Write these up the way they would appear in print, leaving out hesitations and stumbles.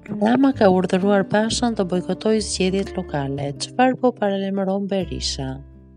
Rama ka urdhëruar Bashën të bojkotojë zgjedhjet lokale. Çfarë po paralajmëron Berisha?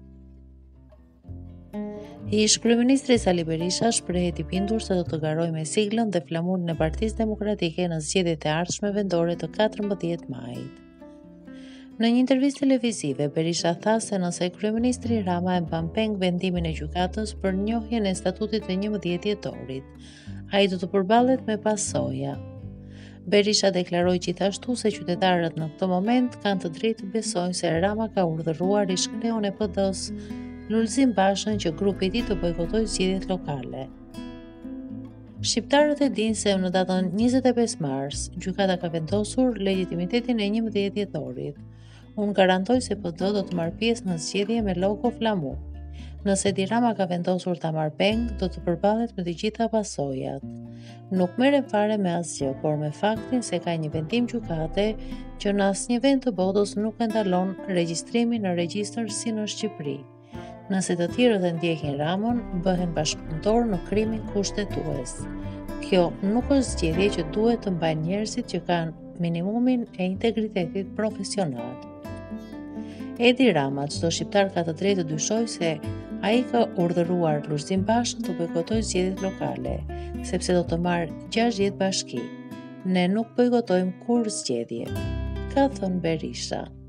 Ish kryeministri Sali Berisha shprehet I bindur se do të garojë me siglën dhe flamurin e Partisë Demokratike në zgjedhjet e ardhshme vendore të 14 majit. Në një intervistë televizive, Berisha tha se nëse kryeministri Rama e mban peng vendimin e gjykatës për njohjen e statutit të 11 dhjetorit, ai do të përballet me pasoja. Berisha deklaroi gjithashtu se qytetarët në këtë moment kanë të drejtë të besojnë se Rama ka urdhëruar ish-kreun e PD-s Lulzim Bashën që grupi I tij të bojkotojë zgjedhjet lokale. Shqiptarët e dinë se në datën 25 mars, gjykata ka vendosur legitimitetin e 11 dhjetorit. Unë garantoj se PD do të marrë pjesë në zgjedhje me logo flamur. Nëse Edi Rama ka vendosur ta marrë peng, do të përballet me të gjitha pasojat. Nuk merrem fare me asgjë, por me faktin se ka një vendim gjykate që në asnjë vend të botës nuk e ndalon regjistrimin në regjistër si në Shqipëri. Nëse të tjerët e ndjekin Ramën, bëhen bashkëpunëtor në krimin kushtetues. Kjo nuk është zgjedhje që duhet të mbajnë njerëzit që kanë minimumin e integritetit profesional. Edi Rama, çdo shqiptar ka të drejtë të dyshojë se ai ka urdhëruar Lulzim Bashën të bojkotojë zgjedhjet lokale, sepse do të marrë 60 bashki. Ne nuk bojkotojmë kur zgjedhje, ka thënë Berisha.